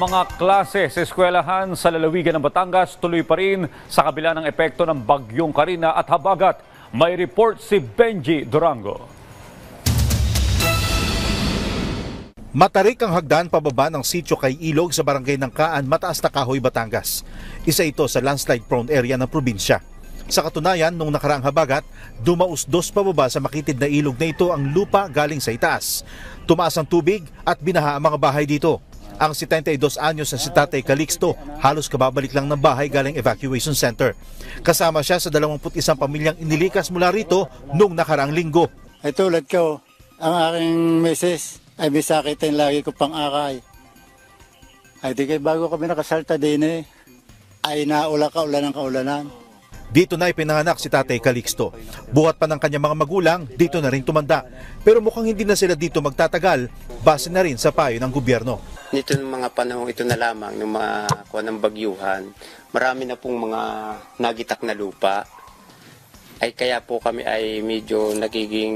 Mga klase sa eskwelahan sa lalawigan ng Batangas tuloy pa rin sa kabila ng epekto ng bagyong Karina at habagat. May report si Benji Durango. Matarik ang hagdan pababa ng sitio kay Ilog sa barangay ng Kaan, Mataas na Kahoy, Batangas. Isa ito sa landslide-prone area ng probinsya. Sa katunayan, nung nakaraang habagat, dumausdos pababa sa makitid na ilog na ito ang lupa galing sa itaas. Tumaas ang tubig at binaha ang mga bahay dito. Ang 72 anyos na si Tatay Calixto, halos kababalik lang ng bahay galing evacuation center. Kasama siya sa 21 pamilyang inilikas mula rito nung nakaraang linggo. Ay tulad ko, ang aking misis ay bisakitin lagi ko pang akay. Ay di kayo bago kami nakasalta din ay naula kaulan ng kaulanan. Dito na ipinanganak si Tatay Calixto. Buhat pa ng kanyang mga magulang, dito na rin tumanda. Pero mukhang hindi na sila dito magtatagal, base na rin sa payo ng gobyerno. Nito ng mga panahong ito na lamang, ng mga kuha ng bagyuhan, marami na pong mga nagitak na lupa. Ay kaya po kami ay medyo nagiging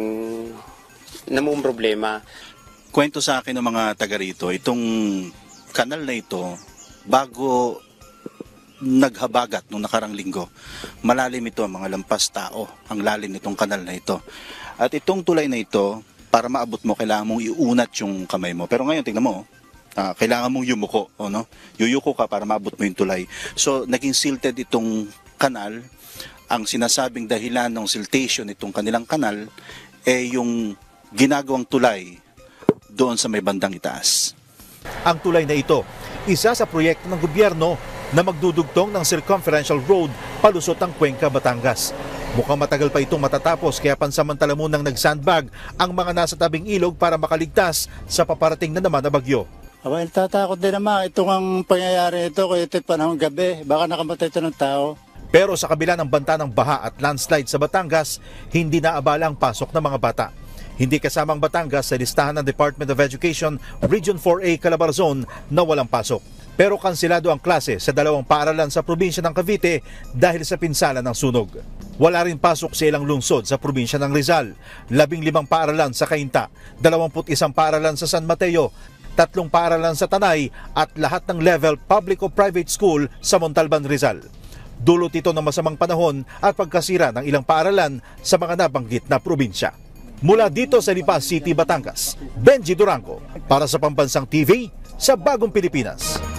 problema. Kwento sa akin ng mga taga rito, itong kanal na ito, bago naghabagat nung nakarang linggo, malalim ito ang mga lampas tao, ang lalim nitong kanal na ito. At itong tulay na ito, para maabot mo, kailangan mong iunat yung kamay mo. Pero ngayon, tingnan mo, kailangan mong yumuko, no? Yuyuko ka para maabot mo yung tulay. So, naging silted itong kanal. Ang sinasabing dahilan ng siltation itong kanilang kanal, yung ginagawang tulay doon sa may bandang itaas. Ang tulay na ito, isa sa proyekto ng gobyerno na magdudugtong ng circumferential road palusot ang Cuenca, Batangas. Mukhang matagal pa itong matatapos kaya pansamantala munang nag-sandbag ang mga nasa tabing ilog para makaligtas sa paparating na naman na bagyo. Aba, tatakot din naman itong ang pangyayari ito kaya ito'y panahon gabi. Baka nakamatay ito ng tao. Pero sa kabila ng banta ng baha at landslide sa Batangas, hindi naabala ang pasok ng mga bata. Hindi kasamang Batangas sa listahan ng Department of Education Region 4A Calabarzon na walang pasok. Pero kansilado ang klase sa 2 paaralan sa probinsya ng Cavite dahil sa pinsala ng sunog. Wala rin pasok sa ilang lungsod sa probinsya ng Rizal, 15 paaralan sa Cainta, 21 paaralan sa San Mateo, 3 paaralan sa Tanay at lahat ng level public o private school sa Montalban, Rizal. Dulot ito ng masamang panahon at pagkasira ng ilang paaralan sa mga nabanggit na probinsya. Mula dito sa Lipa City, Batangas, Benji Durango para sa Pambansang TV sa Bagong Pilipinas.